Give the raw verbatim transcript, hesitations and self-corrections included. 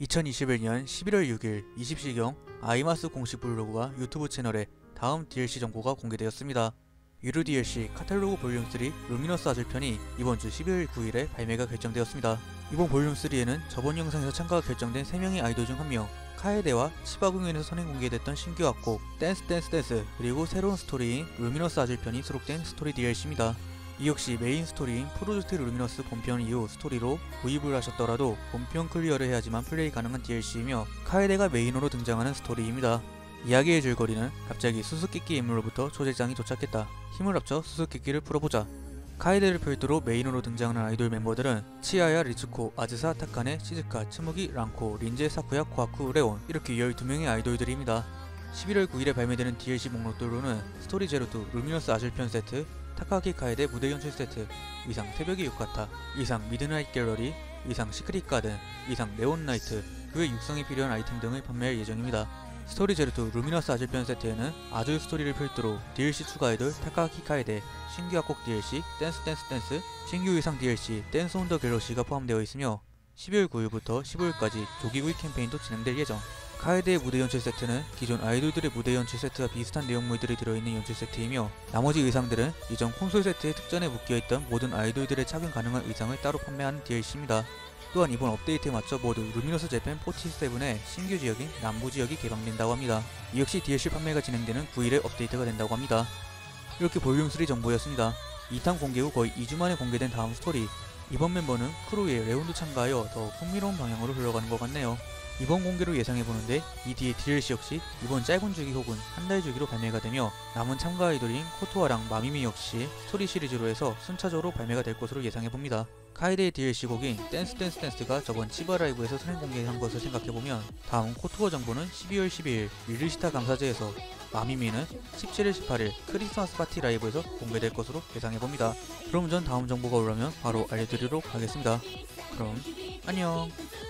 이천이십일 년 십일월 육일 이십 시경 아이마스 공식 블로그와 유튜브 채널에 다음 디엘씨 정보가 공개되었습니다. 유료 디엘씨 카탈로그 볼륨 삼 루미너스 아즐편이 이번주 십이월 구일에 발매가 결정되었습니다. 이번 볼륨 삼에는 저번 영상에서 참가가 결정된 세 명의 아이돌 중 한 명 카에데와 치바 공연에서 선행 공개됐던 신규 악곡 댄스 댄스 댄스, 그리고 새로운 스토리인 루미너스 아즐편이 수록된 스토리 디엘씨입니다. 이 역시 메인 스토리인 프로젝트 루미너스 본편 이후 스토리로 구입을 하셨더라도 본편 클리어를 해야지만 플레이 가능한 디엘씨이며 카에데가 메인으로 등장하는 스토리입니다. 이야기의 줄거리는 갑자기 수수께끼 인물로부터 조직장이 도착했다. 힘을 합쳐 수수께끼를 풀어보자. 카에데를 별도로 메인으로 등장하는 아이돌 멤버들은 치아야, 리츠코, 아즈사, 타카네, 시즈카, 츠무기, 랑코, 린제, 사쿠야, 코하쿠, 레온, 이렇게 열두 명의 아이돌들입니다. 십일월 구일에 발매되는 디엘씨 목록들로는 스토리 제로투 루미너스 아즐편 세트, 타카기 카에데 무대 연출 세트, 이상 새벽의 유카타, 이상 미드나잇 갤러리, 이상 시크릿 가든, 이상 네온 나이트, 그의 육성에 필요한 아이템 등을 판매할 예정입니다. 스토리 제로투 루미너스 아즐편 세트에는 아즐 스토리를 필두로 디엘씨 추가 아이돌 타카기 카에데, 신규 악곡 디엘씨 댄스 댄스 댄스, 신규 의상 디엘씨 댄스 온 더 갤럭시가 포함되어 있으며 십이월 구일부터 십오일까지 조기구입 캠페인도 진행될 예정. 카에데의 무대 연출 세트는 기존 아이돌들의 무대 연출 세트와 비슷한 내용물들이 들어있는 연출 세트이며 나머지 의상들은 이전 콘솔 세트의 특전에 묶여있던 모든 아이돌들의 착용 가능한 의상을 따로 판매하는 디엘씨입니다. 또한 이번 업데이트에 맞춰 모두 루미너스 재팬 사십칠의 신규 지역인 남부지역이 개방된다고 합니다. 이 역시 디엘씨 판매가 진행되는 구일에 업데이트가 된다고 합니다. 이렇게 볼륨 삼 정보였습니다. 이 탄 공개 후 거의 이 주 만에 공개된 다음 스토리. 이번 멤버는 크루의 레온도 참가하여 더 흥미로운 방향으로 흘러가는 것 같네요. 이번 공개로 예상해보는데 이 뒤에 디엘씨 역시 이번 짧은 주기 혹은 한 달 주기로 발매가 되며 남은 참가 아이돌인 코토아랑 마미미 역시 스토리 시리즈로 해서 순차적으로 발매가 될 것으로 예상해봅니다. 카에데의 디엘씨 곡인 댄스 댄스 댄스가 저번 치바 라이브에서 선행 공개한 것을 생각해보면 다음 코토아 정보는 십이월 십이일 릴리시타 감사제에서, 마미미는 십칠일 십팔일 크리스마스 파티 라이브에서 공개될 것으로 예상해봅니다. 그럼 전 다음 정보가 올라오면 바로 알려드리도록 하겠습니다. 그럼 안녕.